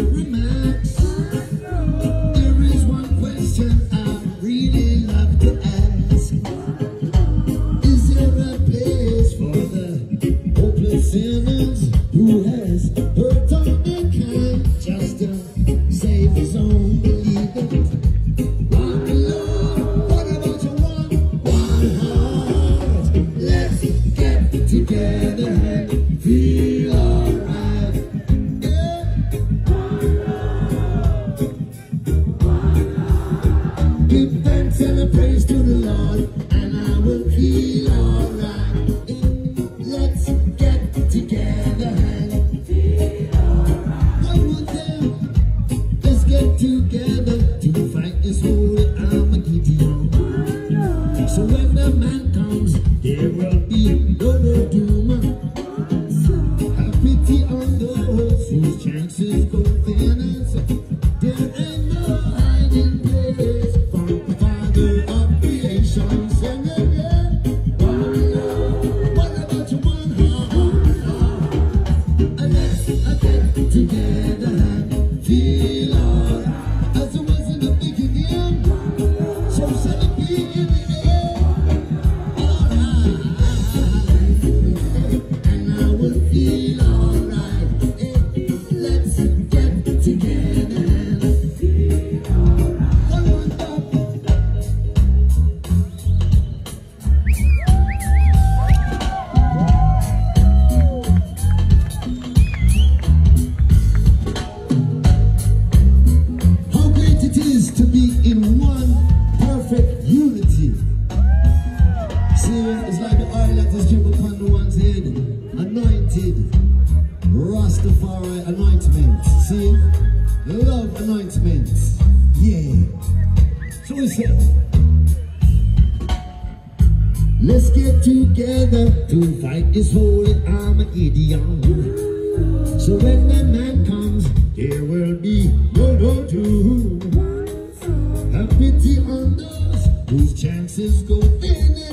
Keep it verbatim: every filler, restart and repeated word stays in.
every man. There is one question I really love to ask. Is there a place for the hopeless sinners who has hurt all mankind just to save his own believers? One Lord, what about your one, one heart? Let's get together and feel alright. Yeah. One Lord, one heart. Give thanks and a praise to the Lord, and I will feel alright. Let's get together and feel alright. One more time. Let's get together to fight this whole Armageddon. So when the man comes, there will be no more doom. Have pity on those whose chances go thin. There ain't no hiding place from the Father of creation. Sing again. One love. What about your one heart? And let's get together and feel alright. As it was in the beginning, so shall it be in the end. Alright. And I will feel alright. Let's get together and feel alright. One more time. How great it is to be in one perfect unity. See, it's like the oil that is dripping upon the one's head. Anointed. Rastafari anointment. See? Love anointment. Yeah. So we said, let's get together to fight this holy Armageddon. So when the man comes, there will be no no doom. Have pity on those whose chances go thin.